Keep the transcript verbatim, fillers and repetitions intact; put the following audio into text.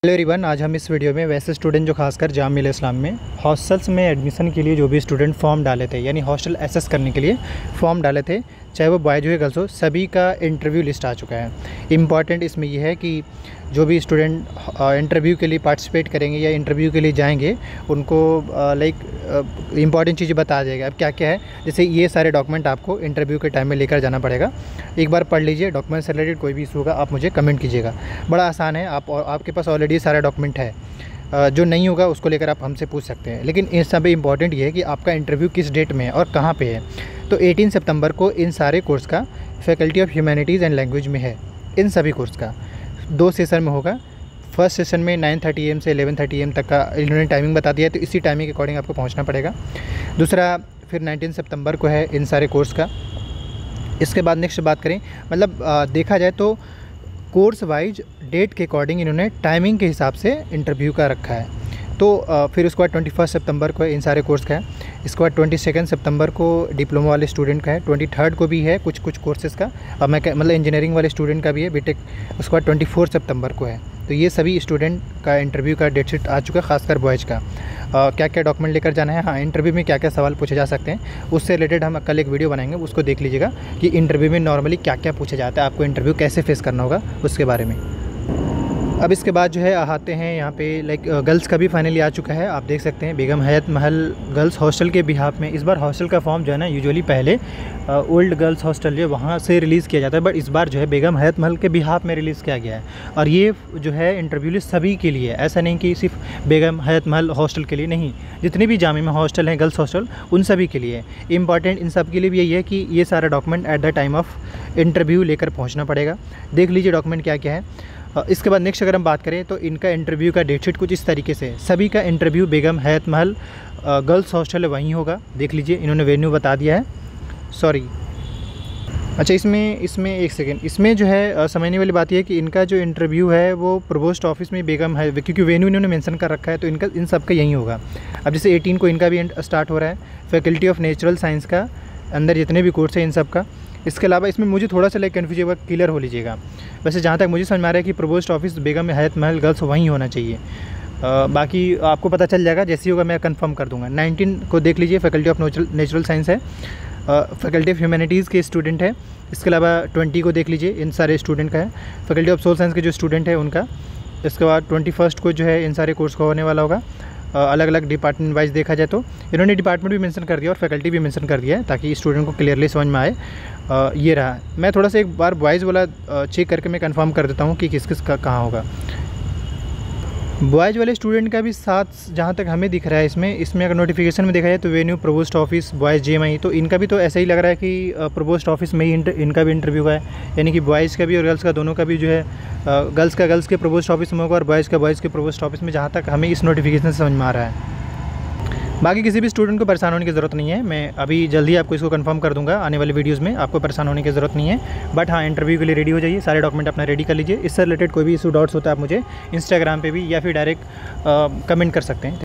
Hello everyone, आज हम इस वीडियो में वैसे स्टूडेंट जो खासकर जाम मिलिया इस्लाम में हॉस्टल्स में एडमिशन के लिए जो भी स्टूडेंट फॉर्म डाले थे, यानी हॉस्टल एसेस करने के लिए फॉर्म डाले थे, चाहे वो बॉयज़ हो या गर्ल्स हो, सभी का इंटरव्यू लिस्ट आ चुका है। इम्पॉर्टेंट इसमें यह है कि जो भी स्टूडेंट इंटरव्यू के लिए पार्टिसिपेट करेंगे या इंटरव्यू के लिए जाएंगे, उनको लाइक इंपॉर्टेंट चीज़ें बता देगा। अब क्या क्या है, जैसे ये सारे डॉक्यूमेंट आपको इंटरव्यू के टाइम में लेकर जाना पड़ेगा। एक बार पढ़ लीजिए, डॉक्यूमेंट से रिलेटेड कोई भी इशू होगा आप मुझे कमेंट कीजिएगा। बड़ा आसान है, आप आपके पास ऑलरेडी सारा डॉक्यूमेंट है। जो नहीं होगा उसको लेकर आप हमसे पूछ सकते हैं। लेकिन इस सब इम्पॉर्टेंट ये है कि आपका इंटरव्यू किस डेट में है और कहाँ पे है। तो अठारह सितंबर को इन सारे कोर्स का faculty of humanities and language में है। इन सभी कोर्स का दो सेशन में होगा। फर्स्ट सेशन में नाइन थर्टी ए एम से इलेवन थर्टी ए एम तक का इन्होंने टाइमिंग बता दिया है, तो इसी टाइमिंग के अकॉर्डिंग आपको पहुँचना पड़ेगा। दूसरा फिर नाइनटीन सितंबर को है इन सारे कोर्स का। इसके बाद नेक्स्ट बात करें, मतलब आ, देखा जाए तो कोर्स वाइज डेट के अकॉर्डिंग इन्होंने टाइमिंग के हिसाब से इंटरव्यू का रखा है। तो आ, फिर उसके बाद ट्वेंटी फर्स्ट सितंबर को इन सारे कोर्स का है। इसके बाद ट्वेंटी सेकेंड सितंबर को डिप्लोमा वाले स्टूडेंट का है। ट्वेंटी थर्ड को भी है कुछ कुछ कोर्सेज़ का, अब मैं मतलब इंजीनियरिंग वाले स्टूडेंट का भी है, बीटेक। उसके बाद ट्वेंटी फोर्थ सितंबर को है। तो ये सभी स्टूडेंट का इंटरव्यू का डेट शीट आ चुका है, खासकर बॉयज़ का। आ, क्या क्या डॉक्यूमेंट लेकर जाना है, हाँ इंटरव्यू में क्या क्या सवाल पूछे जा सकते हैं, उससे रिलेटेड हम कल एक वीडियो बनाएंगे, उसको देख लीजिएगा कि इंटरव्यू में नॉर्मली क्या क्या पूछा जाता है, आपको इंटरव्यू कैसे फेस करना होगा उसके बारे में। अब इसके बाद जो है आते हैं यहाँ पे लाइक गर्ल्स का भी फाइनली आ चुका है। आप देख सकते हैं बेगम हयात महल गर्ल्स हॉस्टल के बिहाफ में। इस बार हॉस्टल का फॉर्म जो है ना, यूजुअली पहले ओल्ड गर्ल्स हॉस्टल जो वहाँ से रिलीज़ किया जाता है, बट इस बार जो है बेगम हयात महल के बिहाफ में रिलीज़ किया गया है। और ये जो है इंटरव्यू लिस्ट सभी के लिए, ऐसा नहीं कि सिर्फ बेगम हयात महल हॉस्टल के लिए नहीं, जितने भी जामे में हॉस्टल हैं गर्ल्स हॉस्टल, उन सभी के लिए। इंपॉर्टेंट इन सब के लिए भी यही है कि ये सारा document at the time of interview लेकर पहुँचना पड़ेगा। देख लीजिए डॉक्यूमेंट क्या क्या है। इसके बाद नेक्स्ट अगर हम बात करें तो इनका इंटरव्यू का डेट शीट कुछ इस तरीके से है। सभी का इंटरव्यू बेगम हयात महल गर्ल्स हॉस्टल है वहीं होगा। देख लीजिए, इन्होंने वेन्यू बता दिया है। सॉरी, अच्छा इसमें इसमें एक सेकेंड, इसमें जो है समझने वाली बात यह है कि इनका जो इंटरव्यू है वो प्रोवोस्ट ऑफिस में बेगम है, क्योंकि वेन्यू इन्होंने मेंशन कर रखा है, तो इनका इन सब का यहीं होगा। अब जैसे अठारह को इनका भी स्टार्ट हो रहा है, फैकल्टी ऑफ नेचुरल साइंस का अंदर जितने भी कोर्स हैं इन सब का। इसके अलावा इसमें मुझे थोड़ा सा लाइक कन्फ्यूज हुआ, क्लियर हो लीजिएगा। वैसे जहाँ तक मुझे समझ में आ रहा है कि प्रोवोस्ट ऑफिस बेगम हयात महल गर्ल्स वहीं होना चाहिए। आ, बाकी आपको पता चल जाएगा, जैसे ही होगा मैं कंफर्म कर दूंगा। नाइनटीन को देख लीजिए, फैकल्टी ऑफ नेचुरल साइंस है, फैकल्टी ऑफ ह्यूमैनिटीज़ के स्टूडेंट है। इसके अलावा ट्वेंटी को देख लीजिए, इन सारे स्टूडेंट का है, फैकल्टी ऑफ सोशल साइंस के जो स्टूडेंट है उनका। इसके बाद ट्वेंटी फर्स्ट को जो है इन सारे कोर्स का होने वाला होगा। अलग अलग डिपार्टमेंट वाइज देखा जाए तो इन्होंने डिपार्टमेंट भी मेंशन कर दिया और फैकल्टी भी मेंशन कर दिया है, ताकि स्टूडेंट को क्लियरली समझ में आए। आ, ये रहा। मैं थोड़ा सा एक बार बॉयज़ वाला चेक करके मैं कंफर्म कर देता हूँ कि किस किस का कहाँ होगा। बॉयज़ वाले स्टूडेंट का भी साथ जहाँ तक हमें दिख रहा है इसमें इसमें अगर नोटिफिकेशन में देखा जाए तो venue provost office boys J M I, तो इनका भी तो ऐसा ही लग रहा है कि प्रोवोस्ट ऑफिस में ही इनका भी इंटरव्यू है, यानी कि बॉयज़ का भी और गर्ल्स का दोनों का भी जो है, गर्ल्स का गर्ल्स के प्रोवोस्ट ऑफिस में होगा और बॉयज़ का बॉयज़ के प्रोवोस्ट ऑफिस में, जहाँ तक हमें इस नोटिफिकेशन से समझ में आ रहा है। बाकी किसी भी स्टूडेंट को परेशान होने की ज़रूरत नहीं है, मैं अभी जल्दी आपको इसको कंफर्म कर दूंगा आने वाले वीडियोस में, आपको परेशान होने की ज़रूरत नहीं है। बट हाँ, इंटरव्यू के लिए रेडी हो जाइए, सारे डॉक्यूमेंट अपना रेडी कर लीजिए। इससे रिलेटेड कोई भी इशू डाउट्स होता है आप मुझे इंस्टाग्राम पे भी या फिर डायरेक्ट कमेंट कर सकते हैं।